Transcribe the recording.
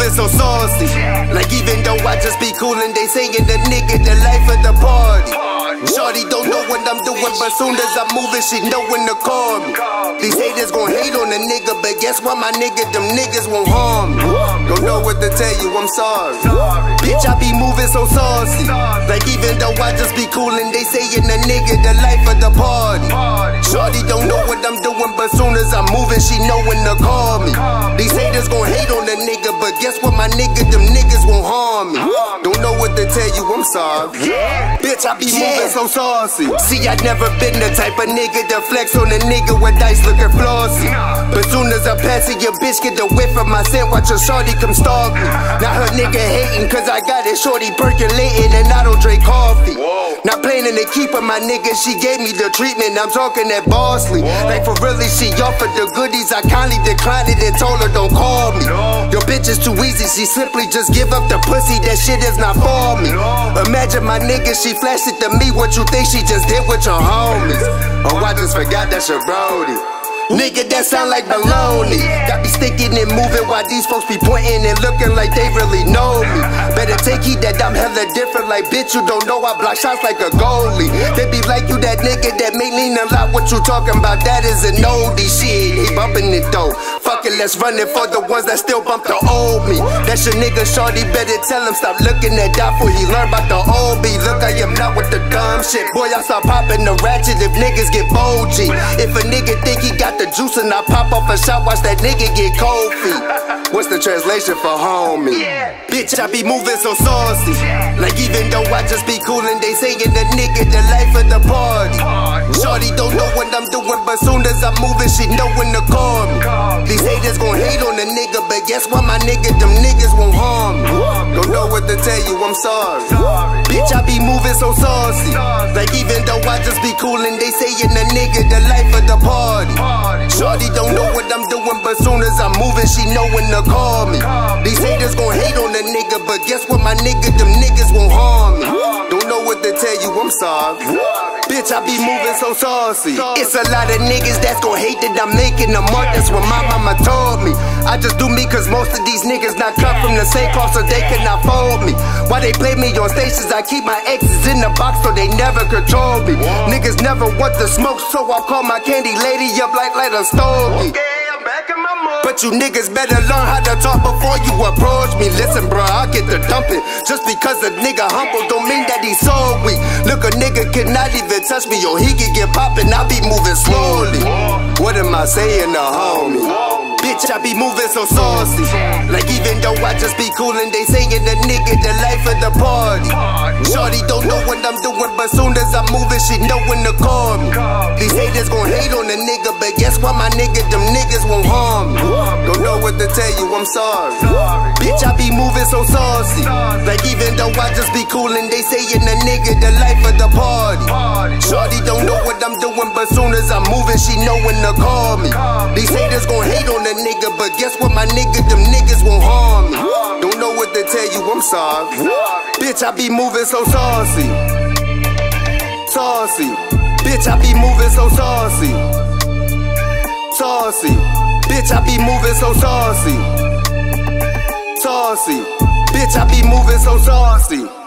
moving so saucy. Like even though I just be coolin', they saying the nigga the life of the party. Shorty don't know what I'm doing, but soon as I'm moving, she know when to call me. These haters gon' hate on a nigga, but guess what, my nigga, them niggas won't harm me. Don't know what to tell you, I'm sorry. Bitch, I be moving so saucy. Like even though I just be coolin', they saying the nigga the life of the party. Shorty don't know what I'm doing, but soon as I'm moving, she know when to call me. These haters gon' hate on a nigga, but guess what, my nigga, them niggas won't harm me. Don't know what to tell you, I'm sorry. Bitch, I be moving so saucy. See, I never been the type of nigga to flex on a nigga with dice looking flossy. But soon as I pass it, your bitch get the whiff of my scent, watch your shorty come stalk me. Now her nigga hating cause I got it shorty percolating and I don't drink coffee. Not planning to keep her, my nigga, she gave me the treatment, I'm talking that bossly. Like for really, she offered the goodies, I kindly declined it and told her don't call me. Your bitch is too easy, she simply just give up the pussy, that shit is not for me. Imagine my nigga, she flashed it to me, what you think she just did with your homies? Oh, I just forgot that's your brody. Nigga, that sound like baloney. Got me sticking and moving while these folks be pointing and looking like they really know me. Better take heed that I'm hella different, like bitch, you don't know I block shots like a goalie. They be like you that nigga that may lean a lot, what you talking about, that is an oldie shit. He bumping it though, fuck it, let's run it for the ones that still bump the old me. That's your nigga, shorty, better tell him stop looking at that for he learn about the old me. Look, I am not with the dumb shit, boy, I start popping the ratchet if niggas get bulgy. If a nigga think he got the juice and I pop off a shot, watch that nigga get cold feet. What's the translation for homie? Bitch, I be moving so saucy. Like even though I just be coolin', they saying the nigga the life of the party. Shorty don't know what I'm doing, but soon as I'm moving, she know when to call me. These haters gon' hate on a nigga, but guess what, my nigga, them niggas won't harm me. Don't know what to tell you, I'm sorry. Bitch, I be moving so saucy. Like even though I just be coolin', they saying the nigga the life of the party. Shorty don't know what I'm doing, but soon as I'm moving, she know when to call me. These haters gon' hate on a nigga, but guess what, my nigga, them niggas won't harm me. Don't know what to tell you, I'm sorry. Bitch, I be moving so saucy. It's a lot of niggas that's gon' hate that I'm making a mark, that's what my mama told me. I just do me cause most of these niggas not cut from the same cloth, so they cannot fold me. Why they play me on stations, I keep my exes in the box so they never control me. Niggas never want to smoke, so I call my candy lady up like a stogie. But you niggas better learn how to talk before you approach me. Listen, bro, I'll get the dumping. Just because a nigga humble don't mean that he's so weak. Look, a nigga cannot even touch me, or he can get poppin', I be moving slowly. What am I saying to homie? Bitch, I be moving so saucy. Like even though I just be coolin', they saying the nigga the life of the party. Shorty don't know what I'm doing, but soon as I'm moving, she know when to call me. These haters gon' hate on a nigga, but guess what, my nigga, them niggas won't harm me. Don't know what to tell you, I'm sorry. Bitch, I be moving so saucy. Like even though I just be coolin', they saying the nigga the life of the party. Shorty don't know what I'm doing, but soon as I'm moving, she know when to call me. These haters gon' hate on a nigga, but guess what, my nigga, them niggas won't harm me. Don't know what to tell you, I'm sorry. Bitch, I be moving so saucy. Saucy. Bitch, I be moving so saucy. Saucy. Bitch, I be moving so saucy. Saucy. Bitch, I be moving so saucy.